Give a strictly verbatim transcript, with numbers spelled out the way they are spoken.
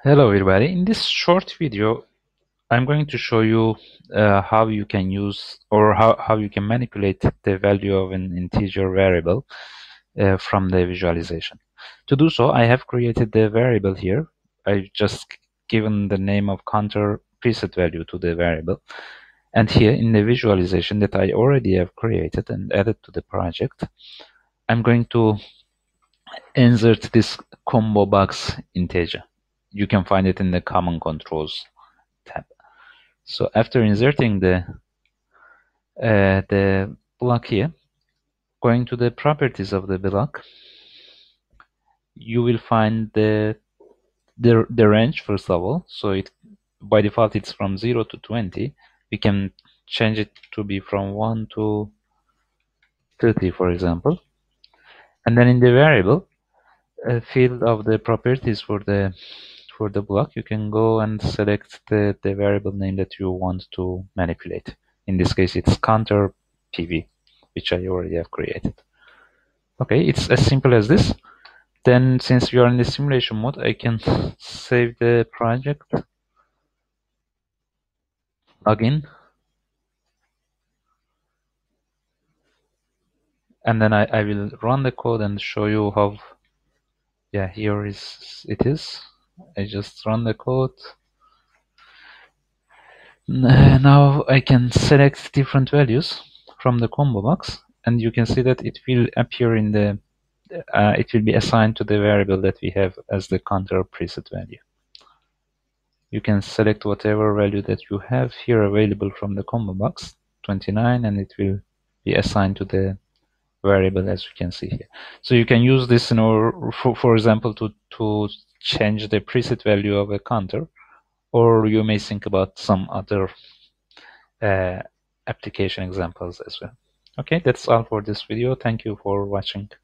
Hello everybody. In this short video, I'm going to show you uh, how you can use or how, how you can manipulate the value of an integer variable uh, from the visualization. To do so, I have created the variable here. I've just given the name of counter preset value to the variable. And here in the visualization that I already have created and added to the project, I'm going to insert this combo box integer. You can find it in the common controls tab. So after inserting the uh, the block here, going to the properties of the block, you will find the the, the range first of all. So it by default it's from zero to twenty. We can change it to be from one to thirty, for example. And then in the variable uh, field of the properties for the for the block, you can go and select the, the variable name that you want to manipulate. In this case, it's counter P V, which I already have created. Okay, it's as simple as this. Then, since we are in the simulation mode, I can save the project, log in, and then I, I will run the code and show you how. Yeah, here is it is. I just run the code. Now I can select different values from the combo box, and you can see that it will appear in the uh, it will be assigned to the variable that we have as the counter preset value. You can select whatever value that you have here available from the combo box, twenty-nine, and it will be assigned to the variable, as you can see here. So you can use this in order, for, for example, to to change the preset value of a counter, or you may think about some other uh, application examples as well. Okay, that's all for this video. Thank you for watching.